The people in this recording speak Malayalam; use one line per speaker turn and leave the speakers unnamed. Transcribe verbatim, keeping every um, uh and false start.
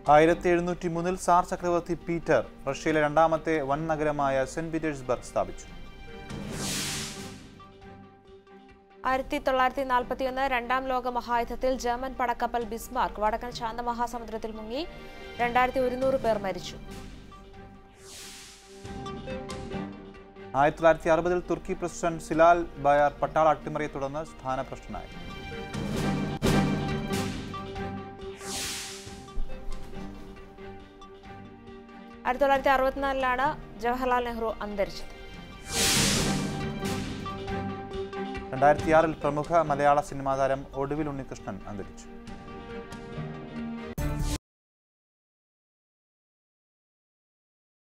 ആയിരത്തി എഴുന്നൂറ്റി മൂന്നിൽ സാർ ചക്രവർത്തി പീറ്റർ റഷ്യയിലെ രണ്ടാമത്തെ വൻ നഗരമായ സെന്റ് പീറ്റേഴ്സ്ബർഗ് സ്ഥാപിച്ചു.
ആയിരത്തി തൊള്ളായിരത്തി നാൽപ്പത്തിയൊന്ന് രണ്ടാം ലോക മഹായുദ്ധത്തിൽ ജർമ്മൻ പടക്കപ്പൽ ബിസ്മാർക്ക് വടക്കൻ ശാന്തമഹാസമുദ്രത്തിൽ മുങ്ങി. രണ്ടായിരത്തി ഒരുന്നൂറ് പേർ മരിച്ചു.
ആയിരത്തി തൊള്ളായിരത്തി അറുപതിൽ തുർക്കി പ്രസിഡന്റ് സിലാൽ ബയാർ പട്ടാള അട്ടിമറിയെ തുടർന്ന് സ്ഥാനഭ്രഷ്ടനായി.
ആയിരത്തി തൊള്ളായിരത്തി അറുപത്തിനാലിലാണ് ജവഹർലാൽ നെഹ്റു അന്തരിച്ചത്.
രണ്ടായിരത്തി ആറിൽ പ്രമുഖ മലയാള സിനിമാ താരം ഒടുവിൽ ഉണ്ണികൃഷ്ണൻ അന്തരിച്ചു.